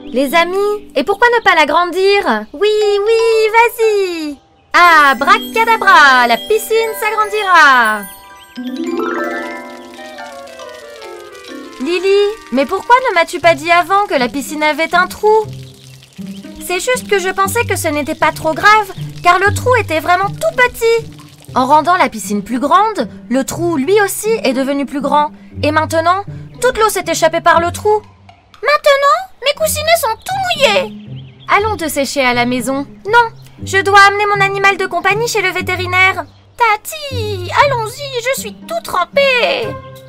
Les amis, et pourquoi ne pas l'agrandir? Oui, oui, vas-y! Ah, bracadabra, la piscine s'agrandira! Lily, mais pourquoi ne m'as-tu pas dit avant que la piscine avait un trou? C'est juste que je pensais que ce n'était pas trop grave, car le trou était vraiment tout petit. En rendant la piscine plus grande, le trou lui aussi est devenu plus grand. Et maintenant, toute l'eau s'est échappée par le trou. Maintenant, mes coussinets sont tout mouillés. Allons te sécher à la maison. Non, je dois amener mon animal de compagnie chez le vétérinaire. Tati, allons-y, je suis tout trempée.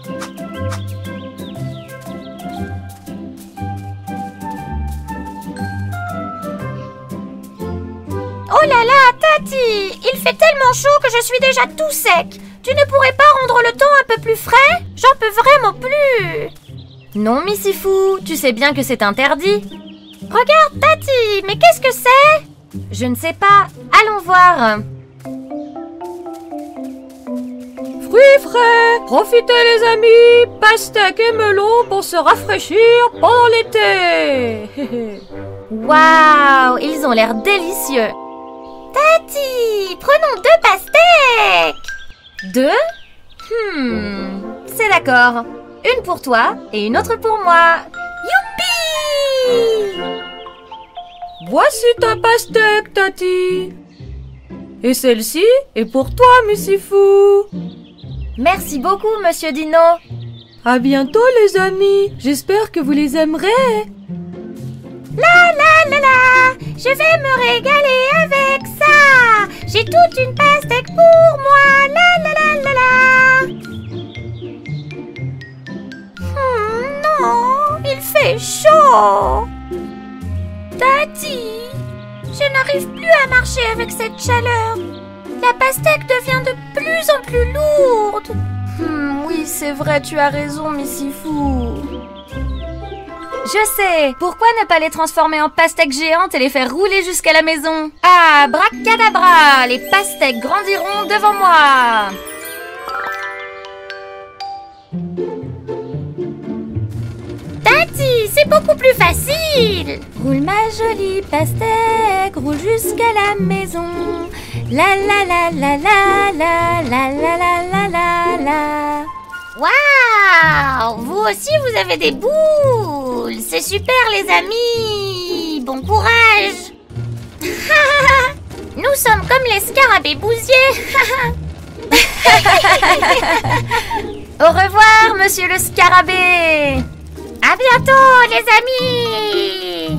Oh là là, Tati, il fait tellement chaud que je suis déjà tout sec. Tu ne pourrais pas rendre le temps un peu plus frais? J'en peux vraiment plus. Non, Missifou, tu sais bien que c'est interdit. Regarde, Tati, mais qu'est-ce que c'est? Je ne sais pas. Allons voir. Fruits frais, profitez les amis, pastèques et melons pour se rafraîchir pendant l'été. Waouh, ils ont l'air délicieux. Tati, prenons 2 pastèques. 2? C'est d'accord. Une pour toi et une autre pour moi. Youpi! Voici ta pastèque, Tati. Et celle-ci est pour toi, Missifou. Merci beaucoup, Monsieur Dino. À bientôt, les amis. J'espère que vous les aimerez. La la la la, je vais me régaler avec ça. J'ai toute une pastèque pour moi. La la la la la. Non, il fait chaud. Tati, je n'arrive plus à marcher avec cette chaleur. La pastèque devient de plus en plus lourde. Oui, c'est vrai, tu as raison, Missifou. Je sais, pourquoi ne pas les transformer en pastèques géantes et les faire rouler jusqu'à la maison? Ah, bracadabra, les pastèques grandiront devant moi. Tati, c'est beaucoup plus facile. Roule ma jolie pastèque, roule jusqu'à la maison. La la la la la la la la la la la la. Waouh! Vous aussi, vous avez des boules! C'est super, les amis! Bon courage! Nous sommes comme les scarabées bousiers! Au revoir, monsieur le scarabée! À bientôt, les amis!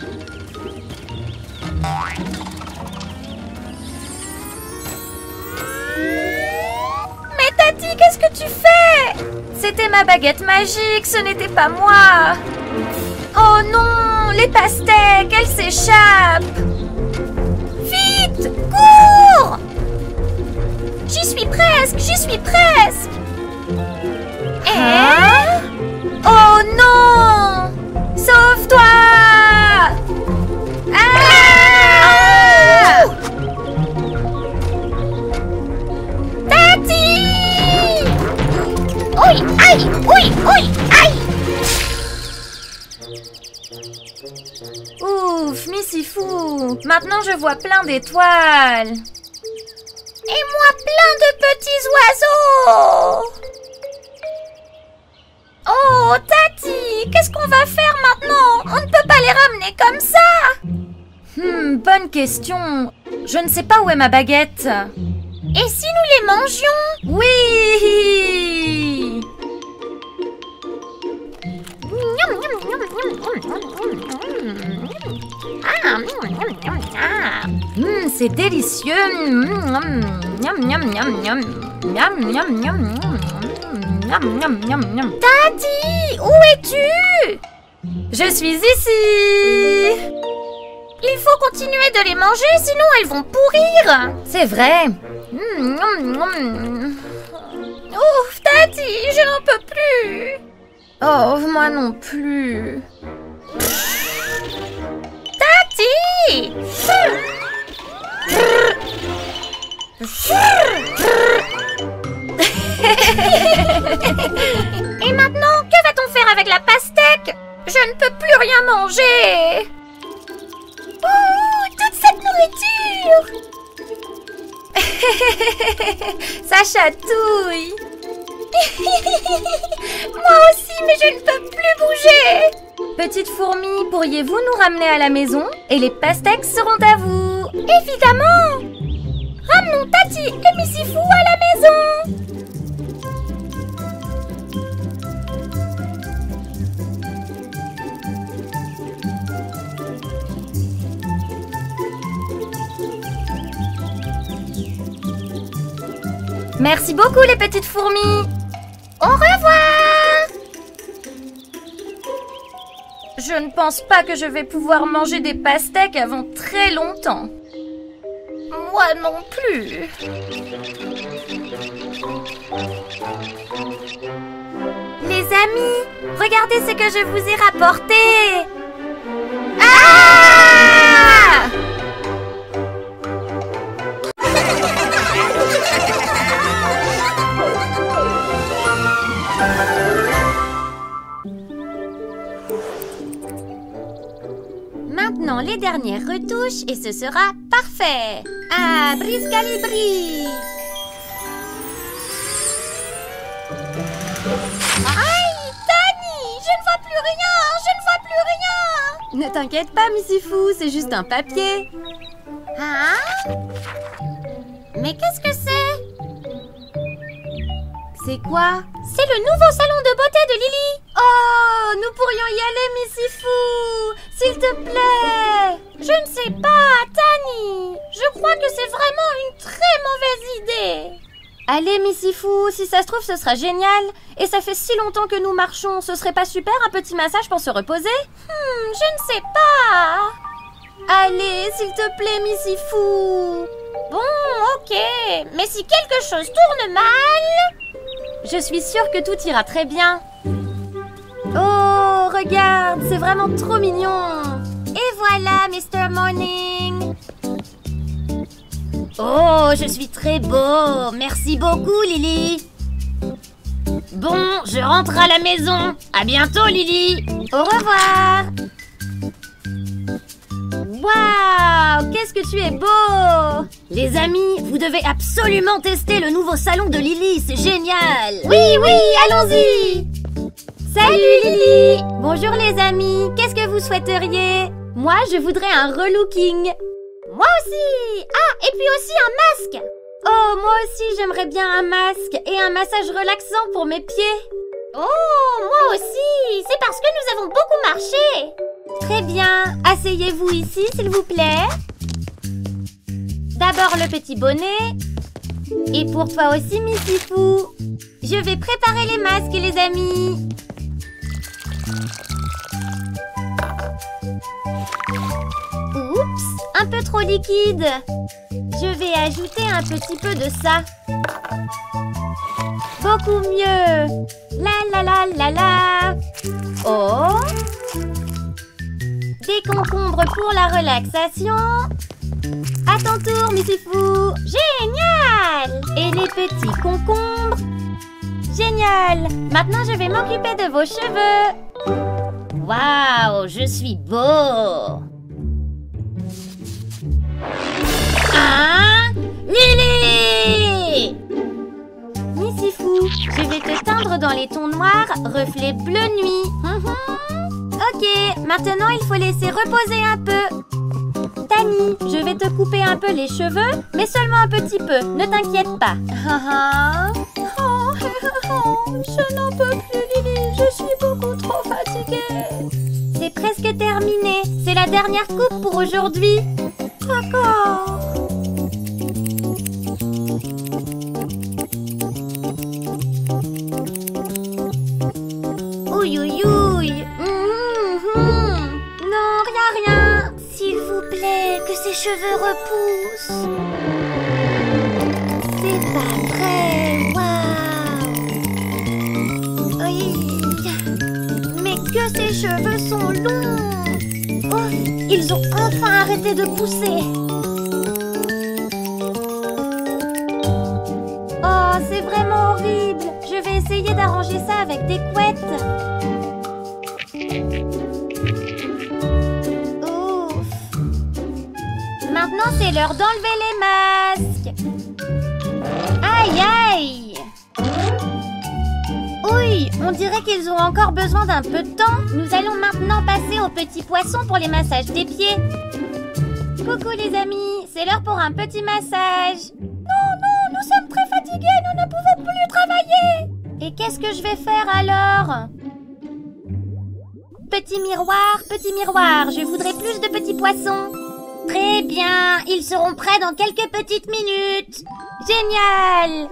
Mais Tati, qu'est-ce que tu fais? C'était ma baguette magique, ce n'était pas moi. Oh non, les pastèques, elles s'échappent. Vite, cours! J'y suis presque, j'y suis presque. Hein? Oh non! Sauve-toi! Ah! Tati! Oui, aïe! Oui, oui, aïe! Ouf, Missifou! Maintenant je vois plein d'étoiles. Et moi plein de petits oiseaux! Oh, Tati, qu'est-ce qu'on va faire maintenant? On ne peut pas les ramener comme ça. Bonne question. Je ne sais pas où est ma baguette. Et si nous les mangions? Oui! C'est délicieux. Tati, où es-tu? Je suis ici. Il faut continuer de les manger, sinon elles vont pourrir. C'est vrai. Ouf, Tati, je n'en peux plus. Oh, moi non plus. Tati! Et maintenant, que va-t-on faire avec la pastèque? Je ne peux plus rien manger. chatouille. Moi aussi, mais je ne peux plus bouger. Petite fourmi, pourriez-vous nous ramener à la maison? Et les pastèques seront à vous. Évidemment. Ramenons Tati et Missy Fou à la maison. Merci beaucoup les petites fourmis. Au revoir. Je ne pense pas que je vais pouvoir manger des pastèques avant très longtemps. Moi non plus. Les amis, regardez ce que je vous ai rapporté. Ah! Maintenant, les dernières retouches et ce sera parfait. Ah, brise calibri. Aïe, Tani, je ne vois plus rien, je ne vois plus rien. Ne t'inquiète pas, Missy Fou, c'est juste un papier. Hein? Mais qu'est-ce que c'est? C'est quoi? C'est le nouveau salon de beauté de Lily. Oh, nous pourrions y aller, Missy Fou. S'il te plaît. Je ne sais pas, Tani. Je crois que c'est vraiment une très mauvaise idée. Allez, Missy Fou, si ça se trouve, ce sera génial. Et ça fait si longtemps que nous marchons. Ce serait pas super, un petit massage pour se reposer? Je ne sais pas. Allez, s'il te plaît, Missy Fou. Bon, ok. Mais si quelque chose tourne mal... Je suis sûre que tout ira très bien. Oh, regarde, c'est vraiment trop mignon. Et voilà, Mr. Morning. Oh, je suis très beau. Merci beaucoup, Lily. Bon, je rentre à la maison. À bientôt, Lily. Au revoir. Waouh, qu'est-ce que tu es beau! Les amis, vous devez absolument tester le nouveau salon de Lily, c'est génial! Oui, allons-y! Salut Lily! Bonjour les amis, qu'est-ce que vous souhaiteriez? Moi, je voudrais un relooking. Moi aussi! Ah, et puis aussi un masque! Oh, moi aussi, j'aimerais bien un masque et un massage relaxant pour mes pieds. Oh, moi aussi! C'est parce que nous avons beaucoup marché! Très bien. Asseyez-vous ici, s'il vous plaît. D'abord le petit bonnet. Et pour toi aussi, Missy Fou. Je vais préparer les masques, les amis. Oups, un peu trop liquide. Je vais ajouter un petit peu de ça. Beaucoup mieux. La. Oh. Des concombres pour la relaxation. À ton tour, Missy Fou. Génial! Et les petits concombres. Génial! Maintenant, je vais m'occuper de vos cheveux. Waouh, je suis beau. Hein? Lily! Missy Fou, je vais te teindre dans les tons noirs, reflet bleu nuit. Ok, maintenant il faut laisser reposer un peu. Tani, je vais te couper un peu les cheveux, mais seulement un petit peu, ne t'inquiète pas. Je n'en peux plus, Lily, je suis beaucoup trop fatiguée. C'est presque terminé, c'est la dernière coupe pour aujourd'hui. D'accord. Ouïe. Non, rien. S'il vous plaît, que ses cheveux repoussent. C'est pas vrai, waouh. Oui. Mais que ses cheveux sont longs. Oh, ils ont enfin arrêté de pousser. Oh, c'est vraiment horrible. Je vais essayer d'arranger ça avec des couettes. Maintenant, c'est l'heure d'enlever les masques. Aïe, aïe! Oui, on dirait qu'ils ont encore besoin d'un peu de temps. Nous allons maintenant passer aux petits poissons pour les massages des pieds. Coucou les amis, c'est l'heure pour un petit massage. Non, nous sommes très fatigués, nous ne pouvons plus travailler. Et qu'est-ce que je vais faire alors? Petit miroir, je voudrais plus de petits poissons. Très bien, ils seront prêts dans quelques petites minutes. Génial!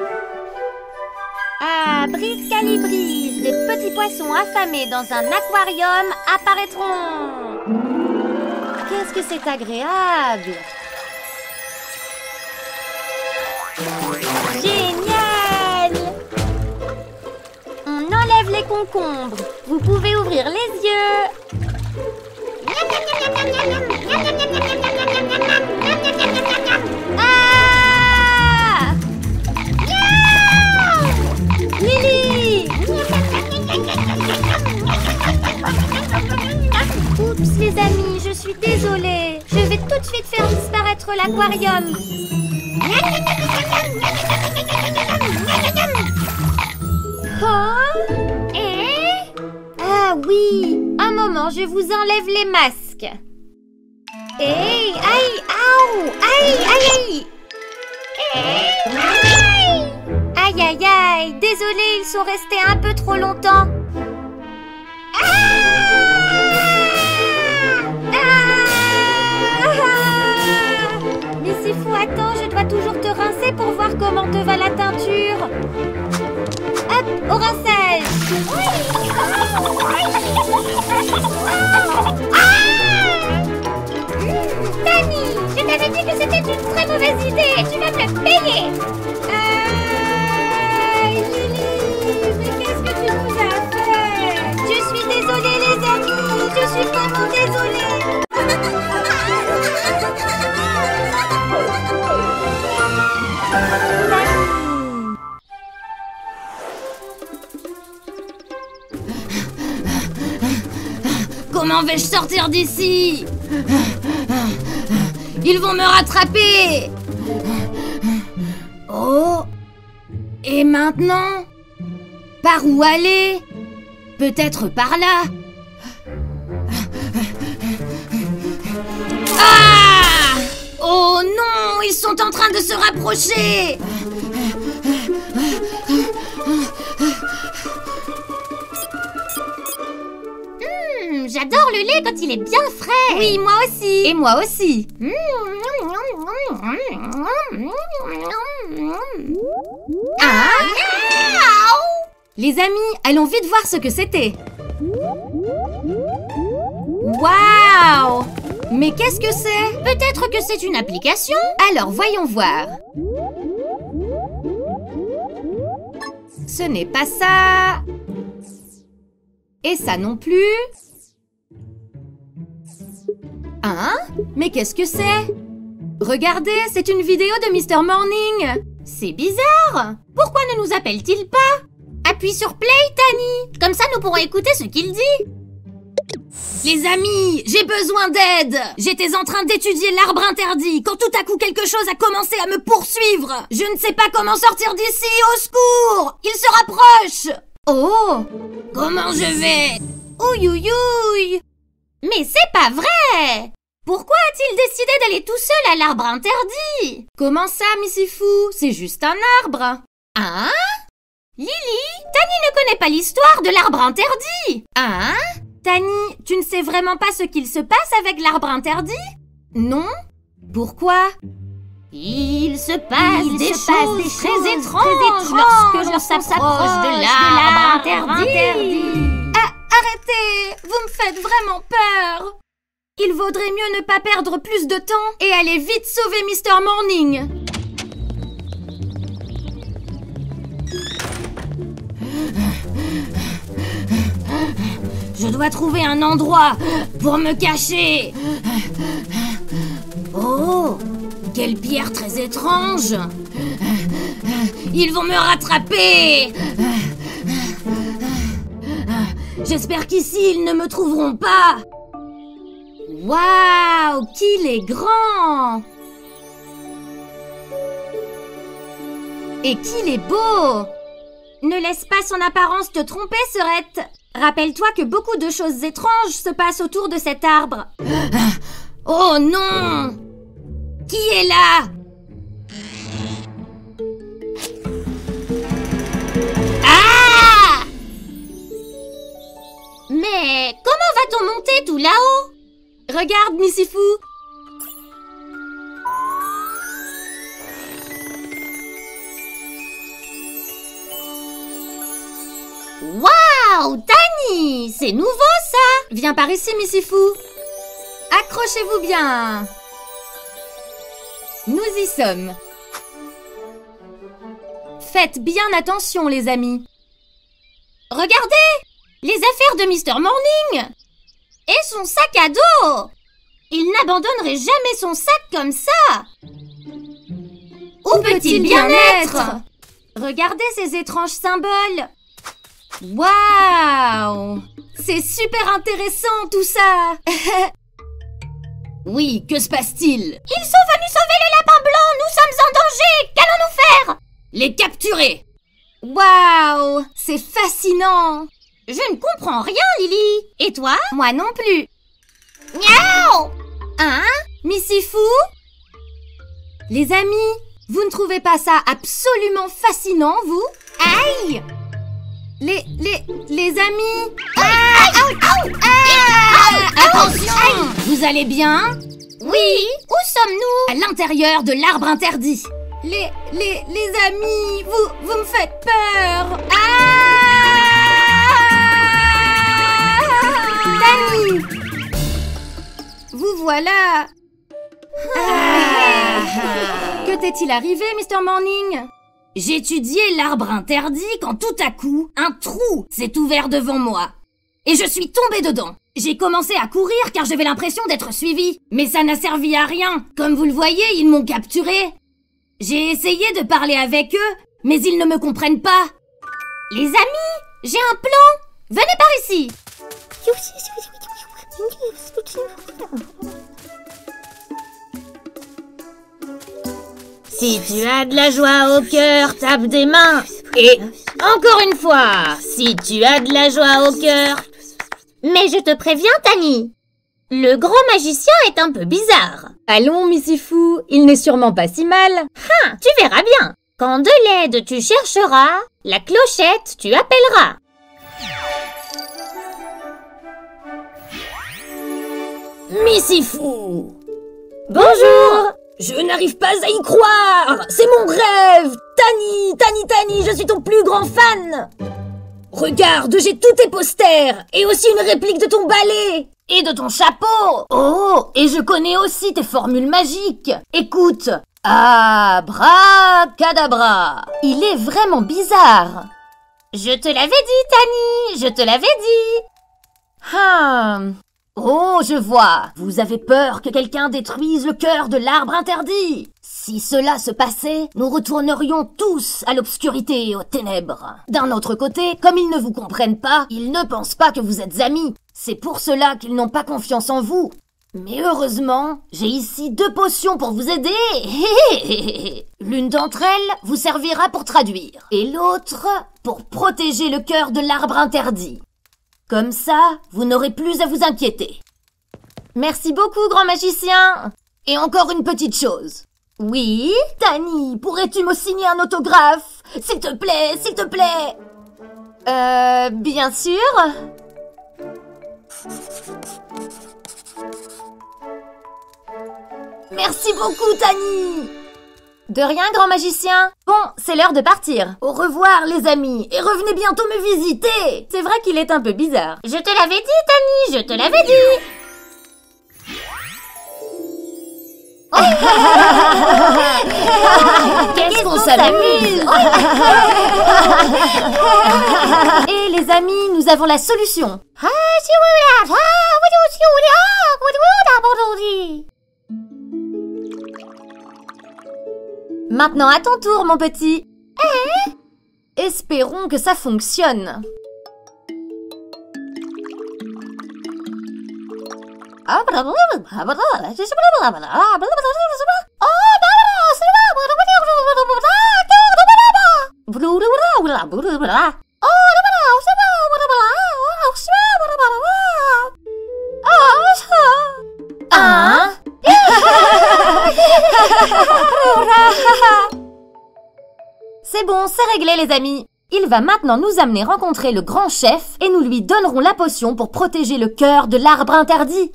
Ah, brise calibrise, des petits poissons affamés dans un aquarium apparaîtront. Qu'est-ce que c'est agréable! Génial! On enlève les concombres. Vous pouvez ouvrir les yeux. Ah! Lily! Oups les amis, je suis désolée. Je vais tout de suite faire disparaître l'aquarium. Oh? Ah oui! Un moment, je vous enlève les masques. Hey! Aïe! Aïe! Aïe! Aïe aïe aïe! Désolée, ils sont restés un peu trop longtemps. Mais c'est fou, attends, je dois toujours te rincer pour voir comment te va la teinture. Hop, au rinçage. Dani, je t'avais dit que c'était une très mauvaise idée. Tu vas me le payer. Lily, mais qu'est-ce que tu nous as fait? Je suis désolée les amis, je suis vraiment désolée. Comment vais-je sortir d'ici? Ils vont me rattraper. Oh. Et maintenant? Par où aller? Peut-être par là. Ah! Oh non, ils sont en train de se rapprocher. J'adore le lait quand il est bien frais. Oui, moi aussi. Et moi aussi. Ah! Les amis, allons vite voir ce que c'était. Waouh! Mais qu'est-ce que c'est? Peut-être que c'est une application? Alors, voyons voir. Ce n'est pas ça. Et ça non plus. Hein? Mais qu'est-ce que c'est? Regardez, c'est une vidéo de Mr. Morning. C'est bizarre. Pourquoi ne nous appelle-t-il pas? Appuie sur play, Tani. Comme ça, nous pourrons écouter ce qu'il dit. Les amis, j'ai besoin d'aide. J'étais en train d'étudier l'arbre interdit quand tout à coup quelque chose a commencé à me poursuivre. Je ne sais pas comment sortir d'ici. Au secours! Il se rapproche. Oh! Comment je vais? Ouïe, ouïe, ouïe. Mais c'est pas vrai! Pourquoi a-t-il décidé d'aller tout seul à l'arbre interdit? Comment ça, Missy Fou? C'est juste un arbre. Hein? Lily, Tani ne connaît pas l'histoire de l'arbre interdit. Hein? Tani, tu ne sais vraiment pas ce qu'il se passe avec l'arbre interdit? Non? Pourquoi? Il se passe des choses très étranges lorsque l'on s'approche de l'arbre interdit. Arrêtez! Vous me faites vraiment peur! Il vaudrait mieux ne pas perdre plus de temps et aller vite sauver Mr. Morning. Je dois trouver un endroit pour me cacher. Oh! Quelle pierre très étrange! Ils vont me rattraper! J'espère qu'ici, ils ne me trouveront pas. Waouh, qu'il est grand! Et qu'il est beau! Ne laisse pas son apparence te tromper, Serette. Rappelle-toi que beaucoup de choses étranges se passent autour de cet arbre. Oh non! Qui est là? Ah! Mais comment va-t-on monter tout là-haut? Regarde, Missifou. Waouh, Tani, c'est nouveau ça. Viens par ici, Missifou. Accrochez-vous bien. Nous y sommes. Faites bien attention, les amis. Regardez, les affaires de Mr. Morning et son sac à dos. Il n'abandonnerait jamais son sac comme ça. Où peut-il bien être? Regardez ces étranges symboles. Waouh! C'est super intéressant tout ça. Oui, que se passe-t-il? Ils sont venus sauver le lapin blanc. Nous sommes en danger. Qu'allons-nous faire? Les capturer. Waouh! C'est fascinant. Je ne comprends rien, Lily. Et toi? Moi non plus. Miaou! Hein? Missifou? Les amis, vous ne trouvez pas ça absolument fascinant, vous? Aïe! Les amis... Attention! Vous allez bien? Oui. Où sommes-nous? À l'intérieur de l'arbre interdit. Les amis, vous me faites peur. Tani! Vous voilà. Que t'est-il arrivé, Mr. Morning? J'étudiais l'arbre interdit quand tout à coup, un trou s'est ouvert devant moi. Et je suis tombée dedans. J'ai commencé à courir car j'avais l'impression d'être suivie. Mais ça n'a servi à rien. Comme vous le voyez, ils m'ont capturée. J'ai essayé de parler avec eux, mais ils ne me comprennent pas. Les amis, j'ai un plan. Venez par ici. Si tu as de la joie au cœur, tape des mains. Et encore une fois, si tu as de la joie au cœur. Mais je te préviens, Tani, le grand magicien est un peu bizarre. Allons, Missifou, il n'est sûrement pas si mal. Tu verras bien. Quand de l'aide tu chercheras, la clochette tu appelleras. Missifou! Bonjour. Je n'arrive pas à y croire! C'est mon rêve! Tani, je suis ton plus grand fan! Regarde, j'ai tous tes posters! Et aussi une réplique de ton balai! Et de ton chapeau. Oh, et je connais aussi tes formules magiques. Écoute. Abracadabra. Il est vraiment bizarre. Je te l'avais dit, Tani, je te l'avais dit. Oh, je vois. Vous avez peur que quelqu'un détruise le cœur de l'arbre interdit. Si cela se passait, nous retournerions tous à l'obscurité et aux ténèbres. D'un autre côté, comme ils ne vous comprennent pas, ils ne pensent pas que vous êtes amis. C'est pour cela qu'ils n'ont pas confiance en vous. Mais heureusement, j'ai ici 2 potions pour vous aider. L'une d'entre elles vous servira pour traduire, et l'autre pour protéger le cœur de l'arbre interdit. Comme ça, vous n'aurez plus à vous inquiéter. Merci beaucoup, grand magicien. Et encore une petite chose. Oui, Tani, pourrais-tu me signer un autographe? S'il te plaît, s'il te plaît. Bien sûr. Merci beaucoup, Tani. De rien, grand magicien. Bon, c'est l'heure de partir. Au revoir, les amis, et revenez bientôt me visiter. C'est vrai qu'il est un peu bizarre. Je te l'avais dit, Tani, je te l'avais dit. Qu'est-ce qu'on s'amuse. Et les amis, nous avons la solution. Maintenant à ton tour, mon petit. Espérons que ça fonctionne. Hein? C'est bon, c'est réglé les amis. Il va maintenant nous amener rencontrer le grand chef et nous lui donnerons la potion pour protéger le cœur de l'arbre interdit.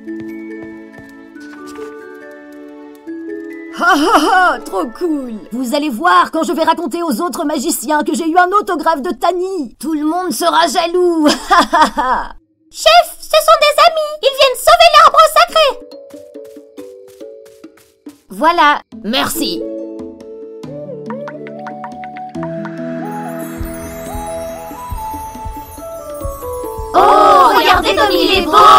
Ha ha ha, trop cool. Vous allez voir quand je vais raconter aux autres magiciens que j'ai eu un autographe de Tani. Tout le monde sera jaloux. Ha ha ha. Chef, ce sont des amis. Ils viennent sauver l'arbre sacré. Voilà. Merci. Oh, regardez comme il est beau.